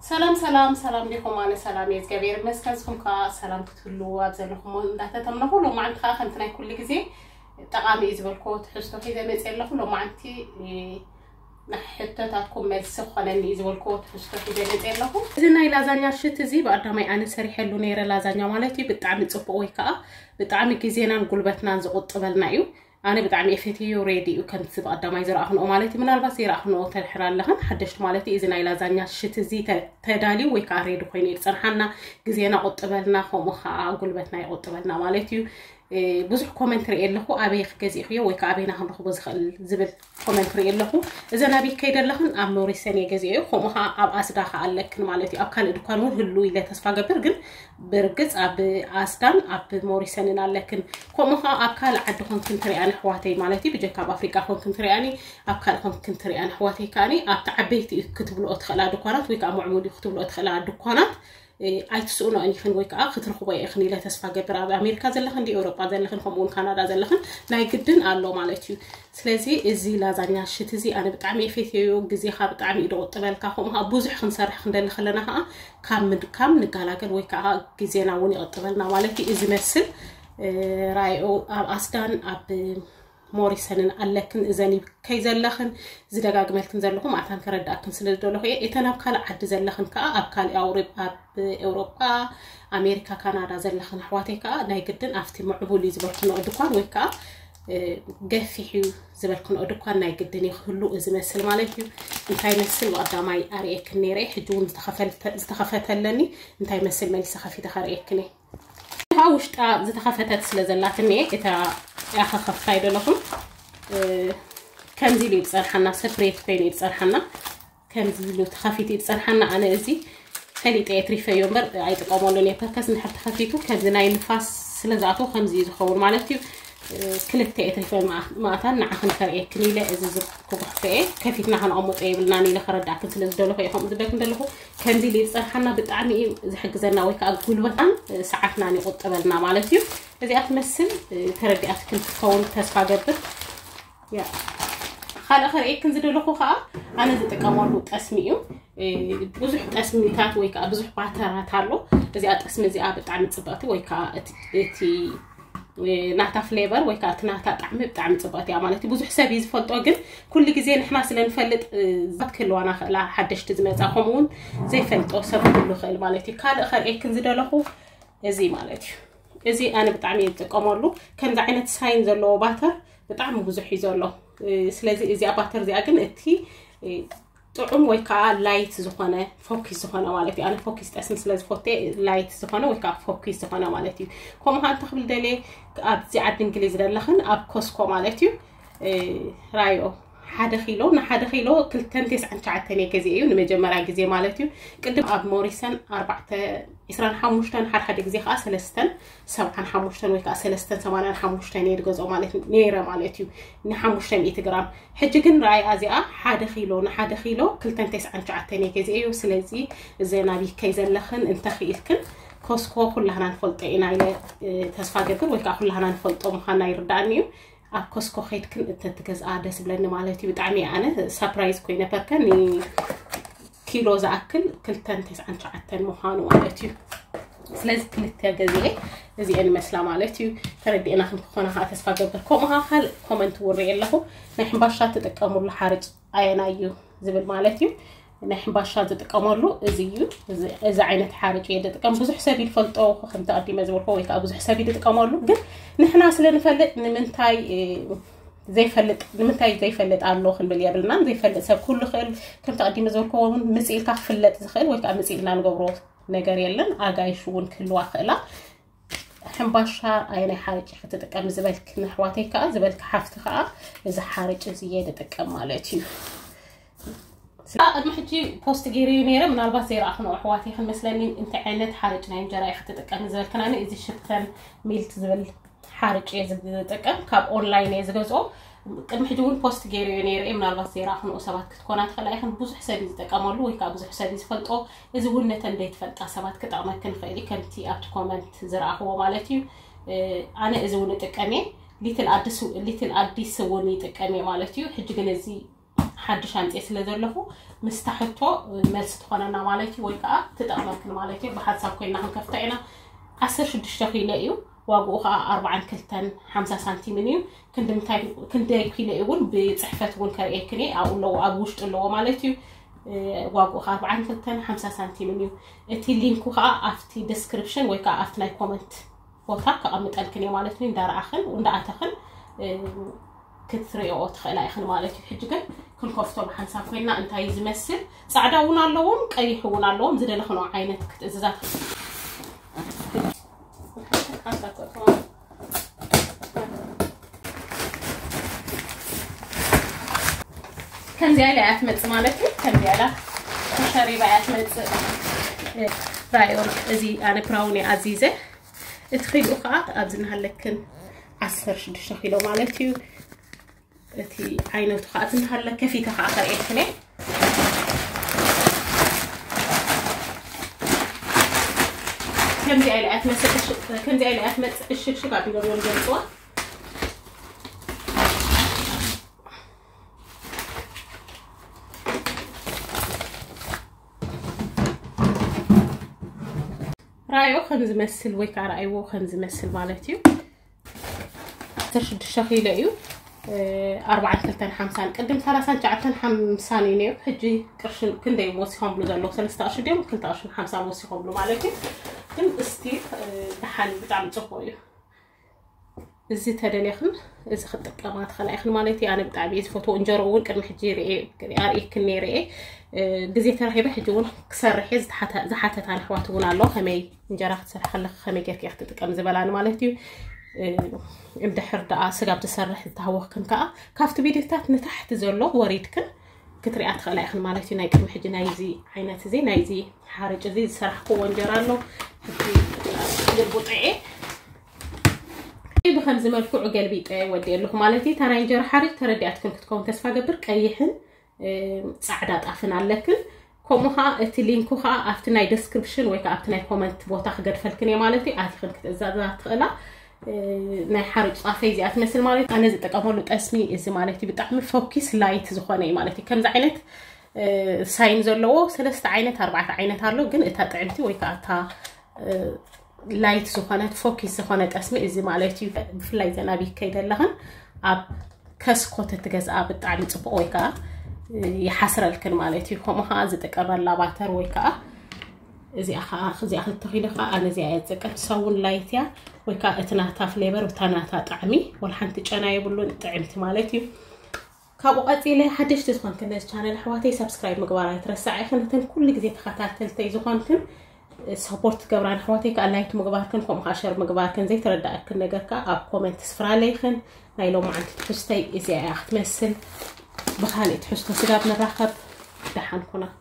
سلام سلام سلام لكم أنا سلام يزجبير مسكنكم كا سلام كتلوا أبزلكم ده تتمنى لو ما عندك خمتنا كل جزء تقام يزبلكوا تحسوا كذا مسألة لو ما عندي حتى تكون مسخنة اللي يزبلكوا تحسوا كذا مسألة إذا لازانيا شت زي بعد ما أنا سريح اللونير لازانيا مالتي بتعمل صبوي كا بتعمل كزينا نقول بتنا نزقط قبلنايو أنا بدعمي فتي وريدي وكنت سبق قدامي زراعهن ومالتي من البصير راحن وتلحران لهن حدشت مالتي إذن إلى زانيا شت زي تدالي ويكاريد خويني صرحنا جزينا قطبلنا خمخا قلبتنا يقطبلنا مالتي بزح كومنتري له أبي خجزي خويا ويكابينا هنروح بزخ زبل كومنتري له إذا نبي كيد لهن أم نوري سنة جزيه خمخا أب أسداخ عليك مالتي أب كان دكانون هلو إلى تصفى برجز أب أسدان أب موري سنة عليك خمخا أب كان عندهم كنتري أنا حواتي مالتي بجكاب أفريقيا هم كنتري أني أب كان هم كنتري أنا حواتي كاني أب تعبيتي كتب له أدخل دكانات ويكا معمودي كتب له أدخل دكانات أي تسألنا أني خن ويكا خطر خباي أخني لا تصفى قبر أمريكا زلخن دي أوروبا زلخن خمون كندا زلخن لا جدًا الله مالتيو سلازي إزي لازانيا شتزي أنا بتعمي فيتيو جزي خا بتعمي دوت تبالك خمها بوزح خنصرح خندل خلناها كم نقالك ويكا جزينا وني أطبلنا مالتي إزي مثل رايو أسدان أب موريسن لكن إذا كي زلخن زدقاق ملكن زلخم عتان كرد أكن سلدوله إتنا بكال عد زلخن كا أبكال أوروبا أمريكا كندا زلخن حواتي كا ناي جدًا أفتي معبولي زبركن أدقان ويكا قفيحيو زبركن أدقان ناي جدًا يخلو إذا مثل مالكيو انتاي مثل وقدامي أريك نيري حجون استخفت لني انتاي مثل مالي سخفي تخريكني هاوشت زتخفتت سلازلاتني إتا ياخذ خفايد لكم كم زيلو يتصرحنا سفريت فين يتصرحنا كم زيلو تخفيتي يتصرحنا أنا إزي خلي تريفة يوم بر عيد قامون لي بركز نحط خفيتو كم زناي نفاس سلازعتو خم زي زخور مالتي كل تريفة ما تنا عخن كريه كنيلة إذا كوبحتة كفيتنا هن عمود بلناني لخرج داكن سلازدوله في يوم زبكن دلهو كم زيلو يتصرحنا بتعني إذا حق زنا ويك أقول وطن ساعتنا نقط قبلنا مالتي إذا أتمثل ترجع أتكلم كون تسفى جبر يا خال آخر إيه كنزل له خا أنا زت كمان تسميه بزح تسميتات ويكا بزح بعترات هالو إذا أتسمي زي أبد عم تصباتي ويكا تي نعتا فليبر ويكا تنعتا طعم تصباتي عملتي بزح سبيز فلت أجن كل جزء نحنا سلنا نفلت زت كله أنا لا حدش تزمت أخمون زي فلت أو سبب كله خيل مالتي خال آخر إيه كنزل له زي مالتي إزي أنا بتعمي تقامرلو كان ذا عينة ساين زلوا باتر بتعمي بزحي زلوا سلازي إزي أباتر زي أجن إتي طعم ويكا لايت زخانة فوكس زخانة مالتي أنا فوكس اسم سلاز فوتي لايت زخانة ويكا فوكس زخانة مالتي كم هان تخبل دلي أبزي عد إنجليزي دلخن أب كوسكو مالتي رايو حدا خيلو كل تنتيس عن شعتني كزيو نمجمرة جزية مالتيو قدم أب موريسن 25 حد جزية خاص سلستن 75 ويكا سلستن 85 يرجزو مالتي نيرة مالتيو 500 جرام حجكن راي أزياء حدا خيلو كل تنتيس عن شعتني كزيو سلزي زينا بي كيزن لخن انت خيلكن كوسكو كلها نفلط إنا إلى تصفى جبر ويكا كلها نفلط مخانا يردانيو أكوسكو خيط كن تتجز عادس بلنا مالتي بتعمي أنا سبرايز كوينة بركني كيلو زأكل كل تنتيس عن شعتين مخانو مالتي سلازم كل تجزيه زي أنا مسلا مالتي تردي أنا خمخنا هاتس فقبل كومها خل كومنت وري له نحن باشات تتأمر لحرج أينايو زبل مالتي نحن باشات تتأمر زيو إذا عينت حرج يد تتأمر بزح حسابي الفلتو خم تقدي مزور هو يكأ بزح حسابي تتأمر له جن نحن أصلا نفلت نمنتاي زي فلت على خل باليابلنا زي فلت سب كل خل كم تقدي مزور هو مسئل كفلت زخل ويكأ مسئلنا نجبروه نجار يلن أجايشون كل واحدة حنباشا أيني حارج حتتكلم زبالك نحواتي كا زبالك حفتها إذا حارج زيادة تكلم مالتي المحجي بوست جيريونيرة من البصير أخنا وحواتي خل مثلاً أنت عينت حارج نايم جراي حتتكلم زبالك أنا إذا شفتن ميلت زبال حارج إذا تكلم كاب أونلاين إذا جزء المحجون بوست جيريونيرة من البصير أخنا وسبات كتكونات خلا يخن بوز حسابي تكملوا ويكا بوز حسابي فلتو إذا قلنا تنديت فلت سبات كتر ما كان فعلي كنتي أبت كومنت زرع هو مالتي أنا إذا قلنا تكمي ليتل أدي سووني تكمي مالتي حج جنزي حدش أنت إسلا زلفو مستحتو ملست خاننا مالتي ويكا تتأملكن مالتي بحسب كنا هنكفتعنا 10 شدش كيلو واقوها 4 كلتن 5 سنتيمتر كندي كيلو يقول بصحفة ونكريكني أو لو أبوشت لو مالتي واقوها 4 كلتن 5 سنتيمتر تي لينكوها أفتي ديسكريبشن ويكا أفتنا كومنت وتاك أمت الكني مالتي ندار أخن وندع تخن كثري أو تخيل أخن مالتي حجة كل كفتو بحنساب فينا أنت يزمسل صعداونا اللهم كيحونا اللهم زي اللي خنوا عينت كتزات كم زي على أثمت مالتي كم زي على شري بأثمت رايون زي أنا براوني عزيزة ادخلوا خا أبزنها لكن 10 كيلو مالتي تي عينو تخاطنها لك كيف تخاطر إيه كم زي على أثمت الشكشك عبي لون جنسوا رايو خنز مسل ويكا رايو خنز مسل مالتيو ترشد الشخي لأيو 4 كلتن 5 قدم 3 جعتن 5 نيو حجي قرشن كندي موسيهم بلو زلو 13 ديم كنت 5 موسيهم بلو مالتي كن استي دحان بتاع صفوي زي تدليخن اذا خدت قمات خلايخن مالتي انا بتاع بيت فوتو انجرون قدم حجي رئي اري كني رئي غزي ترحيبه حجون كسرحي زحاتت على حواتون الله خمي انجرا تسرح خلخ خمي كيف يختتقم زبلان مالتي امدحر دقا سقاب تسرح تهوخ كنكا كافت بيديتات نتحت زلو وريدكن كتريات خلايخن مالتي ناي كم حجي نايزي عينات زي نايزي حارج زي سرحكو وانجرالو حجي البطعي بخمس ملكو قلبي ودي لكم مالتي ترى انجر حارج تردياتكم كتكون تسفا قبر قيحن صعدات افنا لكن كومها تلينكوها افتناي ديسكريبشن ويكا افتناي كومنت بوتا خقد فلكني مالتي اتي خلك تزازات خلا ناي حارج صافي زي اتمثل مالتي انا زي تقاملو اسمي از مالتي بطعم فوكس لايت زخوني مالتي كم عينت ساين زلو 3 عينت 4 عينت هالو ግን እታ ጥዕምቲ ወይ ከዓ እታ لايت زخونت فوكس زخونت اسمي از مالتي بفلاي زنابي كيدلهن اب كسكوت تجزا بطعم صبق ወይ ከዓ يحسرلكن مالتي كومها زتقبل باتر ወይ ከዓ እዚ اخ تخيلخ انا زي ايزقت سون لايتيا ወይ ከዓ اتناታ فليبر وتناتا طعمي والحنت ጨና يبلون طعمتي مالتي كابو قصيله حدش تزخون كنس channel حواتي سبسكرايب مغبار يترسع يخنتن كل غزي تخاتلتي زخونكن سبورت غبران حواتي كلايت مغباركن كوم خاشر مغباركن زي ترداكن نغركا اب كومنت سفراليخن نايلو معنت تحستي ازي اخ تمثل بخالي تحستو سغاب نراخب دحان كنا